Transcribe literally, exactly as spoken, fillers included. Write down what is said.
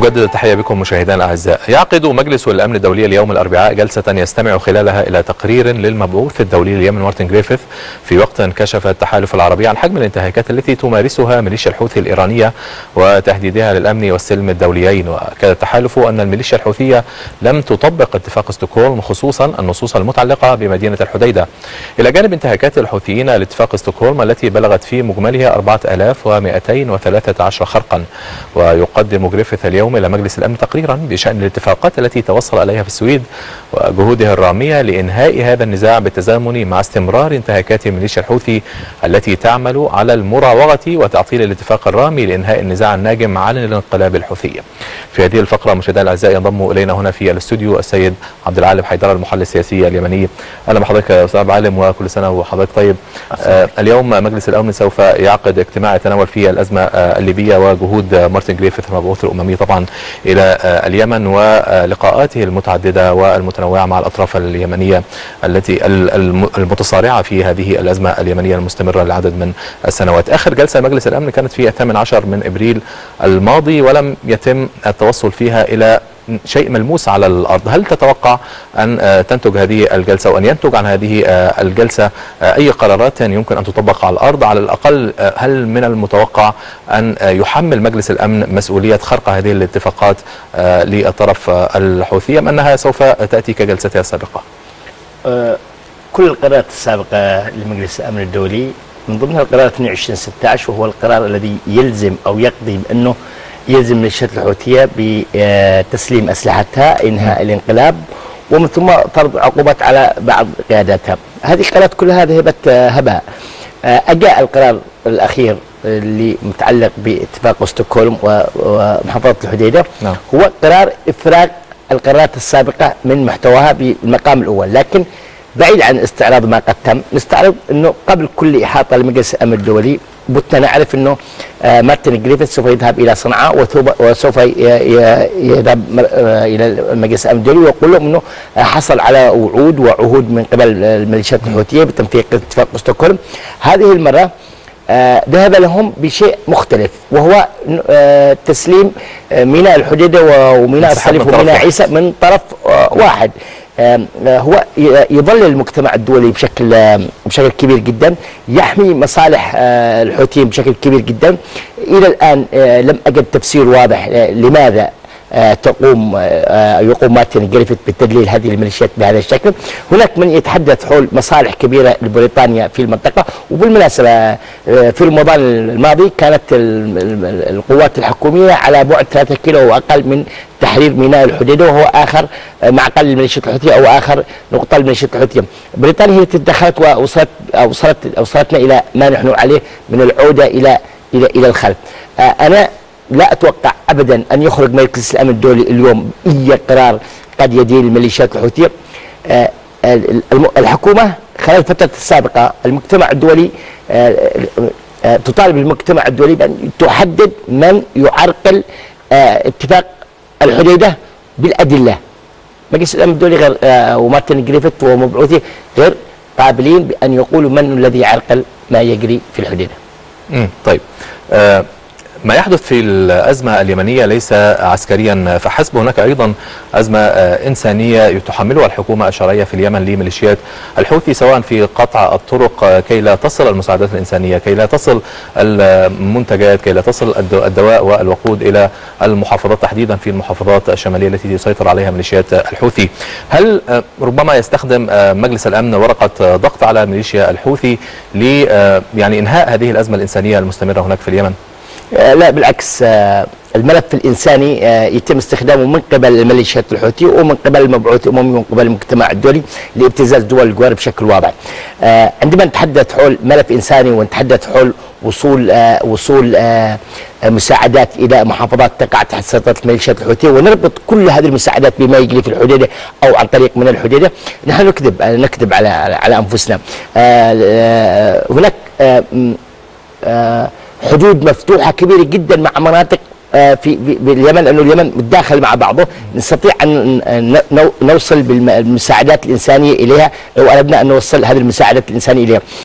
نجدد التحية بكم مشاهدينا الأعزاء. يعقد مجلس الأمن الدولي اليوم الأربعاء جلسة يستمع خلالها إلى تقرير للمبعوث الدولي لليمن مارتن جريفيث، في وقت كشف التحالف العربي عن حجم الانتهاكات التي تمارسها ميليشيا الحوثي الإيرانية وتهديدها للأمن والسلم الدوليين. وأكد التحالف أن الميليشيا الحوثية لم تطبق اتفاق ستوكهولم، خصوصا النصوص المتعلقة بمدينة الحديدة، إلى جانب انتهاكات الحوثيين لاتفاق ستوكهولم التي بلغت في مجملها أربعة آلاف ومئتين وثلاثة عشر خرقا. ويقدم جريفيث اليوم إلى مجلس الأمن تقريرا بشأن الاتفاقات التي توصل إليها في السويد وجهوده الرامية لإنهاء هذا النزاع بالتزامن مع استمرار انتهاكات ميليشيا الحوثي التي تعمل على المراوغة وتعطيل الاتفاق الرامي لإنهاء النزاع الناجم عن الانقلاب الحوثي. في هذه الفقرة مشاهدينا الأعزاء ينضم إلينا هنا في الاستوديو السيد عبد العالم حيدر، المحلل السياسي اليمني. أهلا بحضرتك يا أستاذ عبد العالم، وكل سنة وحضرتك طيب. آه اليوم مجلس الأمن سوف يعقد اجتماع يتناول فيه الأزمة آه الليبية وجهود مارتن جريفيث المبعوث الأممي طبعا إلى آه اليمن ولقاءاته المتعددة والمتنوعة مع الأطراف اليمنية التي المتصارعة في هذه الأزمة اليمنية المستمرة لعدد من السنوات. آخر جلسة مجلس الأمن كانت في الثامن عشر من إبريل الماضي، ولم يتم التوصل فيها إلى شيء ملموس على الأرض. هل تتوقع أن تنتج هذه الجلسة وأن ينتج عن هذه الجلسة أي قرارات يمكن أن تطبق على الأرض؟ على الأقل هل من المتوقع أن يحمل مجلس الأمن مسؤولية خرق هذه الاتفاقات للطرف الحوثي، أم أنها سوف تأتي كجلستها السابقة؟ كل القرارات السابقة لمجلس الأمن الدولي من ضمنها القرار اثنين وعشرين ستة عشر، وهو القرار الذي يلزم أو يقضي بأنه يلزم الميليشيات الحوثية بتسليم أسلحتها، إنهاء الانقلاب، ومن ثم فرض عقوبات على بعض قياداتها. هذه القرارات كلها ذهبت هباء. أجاء القرار الأخير اللي متعلق باتفاق ستوكهولم ومحافظة الحديدة، نعم. هو قرار إفراغ القرارات السابقة من محتواها بالمقام الأول، لكن بعيد عن استعراض ما قد تم، نستعرض أنه قبل كل إحاطة لمجلس الأمن الدولي بتنا نعرف أنه مارتن جريفيث سوف يذهب إلى صنعاء وسوف يذهب إلى مجلس الأمن الدولي ويقول لهم أنه حصل على وعود وعهود من قبل الميليشيات الحوثية بتنفيذ اتفاق ستوكهولم. هذه المرة ذهب لهم بشيء مختلف، وهو تسليم ميناء الحديدة وميناء الصليب وميناء عيسى من طرف واحد. هو يظل المجتمع الدولي بشكل بشكل كبير جدا يحمي مصالح الحوثيين بشكل كبير جدا. الى الان لم اجد تفسير واضح لماذا تقوم يقوم مارتن جريفيث بتدليل هذه الميليشيات بهذا الشكل. هناك من يتحدث حول مصالح كبيرة لبريطانيا في المنطقة، وبالمناسبة في رمضان الماضي كانت القوات الحكومية على بعد ثلاثة كيلو واقل من تحرير ميناء الحديدة، وهو آخر معقل الميليشيات الحوثية أو آخر نقطة الميليشيات الحوثية. بريطانيا هي تدخلت ووصلت أوصلت أوصلتنا إلى ما نحن عليه من العودة إلى إلى إلى الخلف. أنا لا أتوقع أبدا أن يخرج مجلس الأمن الدولي اليوم أي قرار قد يدين الميليشيات الحوثية. الحكومة خلال الفترة السابقة المجتمع الدولي تطالب المجتمع الدولي بأن تحدد من يعرقل اتفاق الحديدة بالأدلة. مجلس الأمن الدولي غير ومارتن جريفيث ومبعوثه غير قابلين بأن يقولوا من الذي يعرقل ما يجري في الحديدة. امم طيب آه ما يحدث في الأزمة اليمنية ليس عسكريا فحسب، هناك أيضا أزمة إنسانية تحملها الحكومة الشرعية في اليمن لميليشيات الحوثي، سواء في قطع الطرق كي لا تصل المساعدات الإنسانية، كي لا تصل المنتجات، كي لا تصل الدواء والوقود إلى المحافظات، تحديدا في المحافظات الشمالية التي يسيطر عليها ميليشيات الحوثي. هل ربما يستخدم مجلس الأمن ورقة ضغط على ميليشيا الحوثي ل يعني إنهاء هذه الأزمة الإنسانية المستمرة هناك في اليمن؟ لا بالعكس، الملف الإنساني يتم استخدامه من قبل الميليشيات الحوثي ومن قبل المبعوث الأممي ومن قبل المجتمع الدولي لابتزاز دول الجوار بشكل واضح. عندما نتحدث حول ملف إنساني ونتحدث حول وصول وصول مساعدات إلى محافظات تقع تحت سيطرة الميليشيات الحوثية، ونربط كل هذه المساعدات بما يجري في الحديدة أو عن طريق من الحديدة، نحن نكذب نكذب على على أنفسنا. هناك حدود مفتوحة كبيرة جدا مع مناطق في باليمن، لأنه اليمن متداخل مع بعضه، نستطيع أن نوصل بالمساعدات الإنسانية إليها لو أردنا أن نوصل هذه المساعدات الإنسانية إليها.